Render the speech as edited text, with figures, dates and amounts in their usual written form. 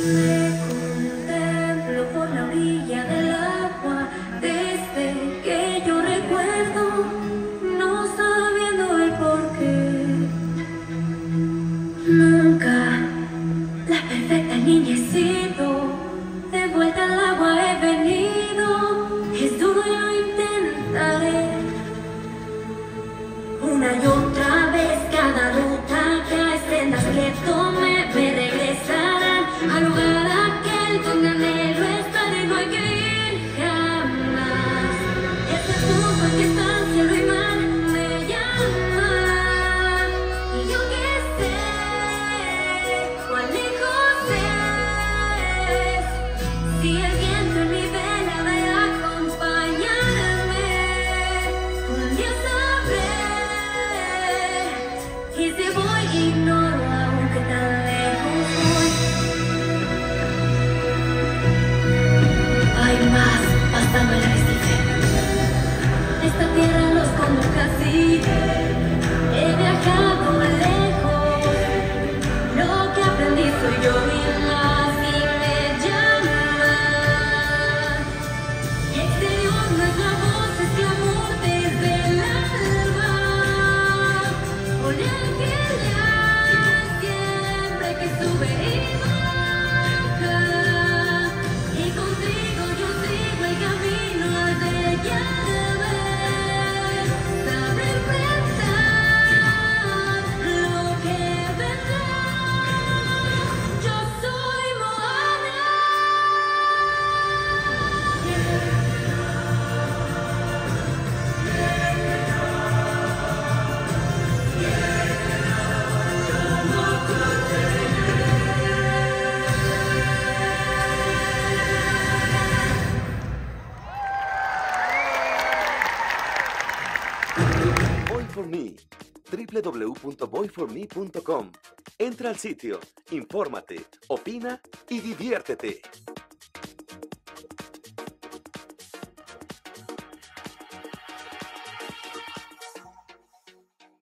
Me contemplo por la orilla del agua desde que yo recuerdo, no sabiendo el porqué. Nunca la perfecta niña he sido, de vuelta al agua he venido. Es duro y lo intentaré. Una y otra vez cada ruta que hay sendas que tome me regresarán al lugar aquel donde anhelo estar y no hay que ir jamás. Este punto en que está cielo y mar me llaman y yo que sé cuán lejos es. Si el viento en mi vela de acompañarme, un día sabré. Y si voy ignoro aunque tan lejos voy. Hay más pasando el arrecife. Esta tierra los convoca así. He viajado lejos. Lo que aprendí soy yo y más y me llaman. Exterior no es la voz, es el amor desde el alma. Con el que ya siempre que sube y baja. Y contigo yo sigo el camino de Yahvé. Sabré enfrentar lo que vendrá. Yo soy Moana. Boy4Me, www.boy4me.com. Entra al sitio, infórmate, opina y diviértete.